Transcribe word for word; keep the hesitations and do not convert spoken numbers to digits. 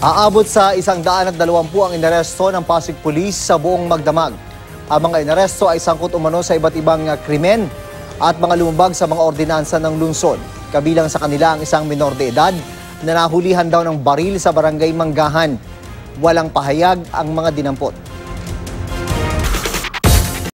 Aabot sa isang daan at dalawampu ang inaresto ng Pasig Police sa buong Magdamag. Ang mga inaresto ay sangkot umano sa iba't ibang krimen at mga lumabag sa mga ordinansa ng lungsod. Kabilang sa kanila ang isang minor de edad na nahulihan daw ng baril sa barangay Manggahan. Walang pahayag ang mga dinampot.